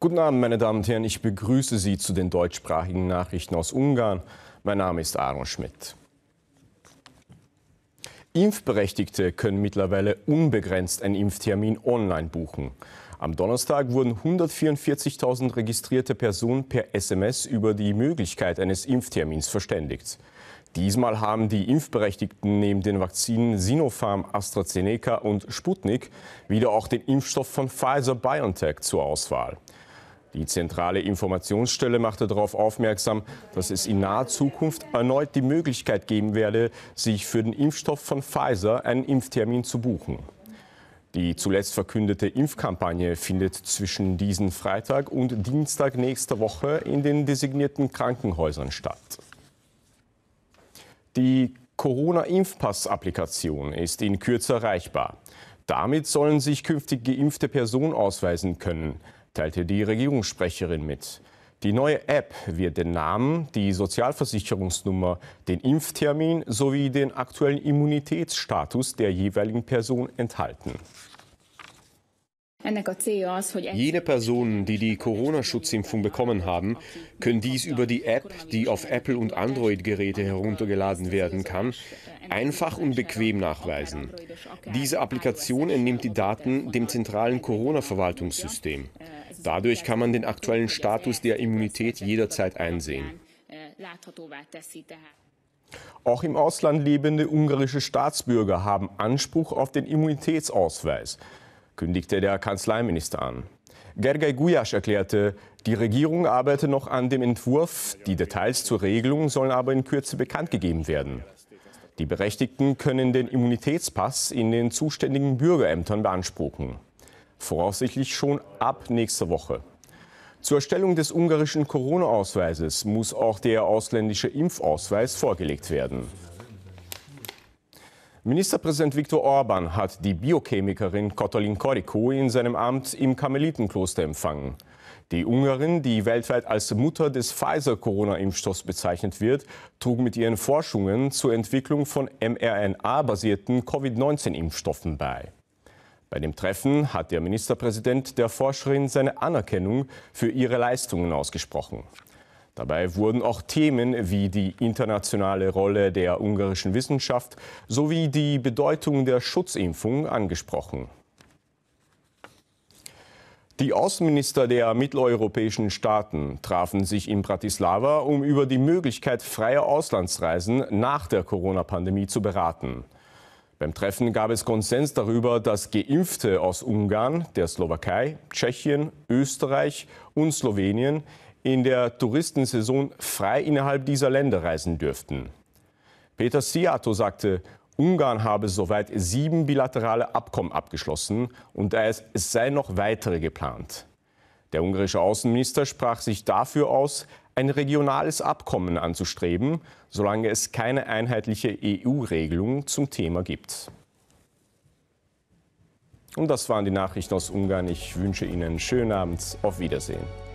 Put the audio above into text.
Guten Abend, meine Damen und Herren. Ich begrüße Sie zu den deutschsprachigen Nachrichten aus Ungarn. Mein Name ist Aaron Schmidt. Impfberechtigte können mittlerweile unbegrenzt einen Impftermin online buchen. Am Donnerstag wurden 144.000 registrierte Personen per SMS über die Möglichkeit eines Impftermins verständigt. Diesmal haben die Impfberechtigten neben den Vakzinen Sinopharm, AstraZeneca und Sputnik wieder auch den Impfstoff von Pfizer-BioNTech zur Auswahl. Die zentrale Informationsstelle machte darauf aufmerksam, dass es in naher Zukunft erneut die Möglichkeit geben werde, sich für den Impfstoff von Pfizer einen Impftermin zu buchen. Die zuletzt verkündete Impfkampagne findet zwischen diesen Freitag und Dienstag nächster Woche in den designierten Krankenhäusern statt. Die Corona-Impfpass-Applikation ist in Kürze erreichbar. Damit sollen sich künftig geimpfte Personen ausweisen können, teilte die Regierungssprecherin mit. Die neue App wird den Namen, die Sozialversicherungsnummer, den Impftermin sowie den aktuellen Immunitätsstatus der jeweiligen Person enthalten. Jene Personen, die die Corona-Schutzimpfung bekommen haben, können dies über die App, die auf Apple- und Android-Geräte heruntergeladen werden kann, einfach und bequem nachweisen. Diese Applikation entnimmt die Daten dem zentralen Corona-Verwaltungssystem. Dadurch kann man den aktuellen Status der Immunität jederzeit einsehen. Auch im Ausland lebende ungarische Staatsbürger haben Anspruch auf den Immunitätsausweis, kündigte der Kanzleiminister an. Gergely Gulyás erklärte, die Regierung arbeite noch an dem Entwurf. Die Details zur Regelung sollen aber in Kürze bekannt gegeben werden. Die Berechtigten können den Immunitätspass in den zuständigen Bürgerämtern beanspruchen. Voraussichtlich schon ab nächster Woche. Zur Erstellung des ungarischen Corona-Ausweises muss auch der ausländische Impfausweis vorgelegt werden. Ministerpräsident Viktor Orbán hat die Biochemikerin Katalin Karikó in seinem Amt im Karmelitenkloster empfangen. Die Ungarin, die weltweit als Mutter des Pfizer-Corona-Impfstoffs bezeichnet wird, trug mit ihren Forschungen zur Entwicklung von mRNA-basierten Covid-19-Impfstoffen bei. Bei dem Treffen hat der Ministerpräsident der Forscherin seine Anerkennung für ihre Leistungen ausgesprochen. Dabei wurden auch Themen wie die internationale Rolle der ungarischen Wissenschaft sowie die Bedeutung der Schutzimpfung angesprochen. Die Außenminister der mitteleuropäischen Staaten trafen sich in Bratislava, um über die Möglichkeit freier Auslandsreisen nach der Corona-Pandemie zu beraten. Beim Treffen gab es Konsens darüber, dass Geimpfte aus Ungarn, der Slowakei, Tschechien, Österreich und Slowenien in der Touristensaison frei innerhalb dieser Länder reisen dürften. Peter Szijjártó sagte, Ungarn habe soweit 7 bilaterale Abkommen abgeschlossen und es seien noch weitere geplant. Der ungarische Außenminister sprach sich dafür aus, ein regionales Abkommen anzustreben, solange es keine einheitliche EU-Regelung zum Thema gibt. Und das waren die Nachrichten aus Ungarn. Ich wünsche Ihnen einen schönen Abend. Auf Wiedersehen.